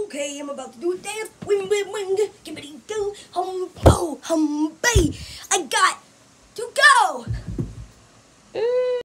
Okay, I'm about to do a dance. Wing, wing, wing. Gibbity, go. Hum, bo, hum, bay. I got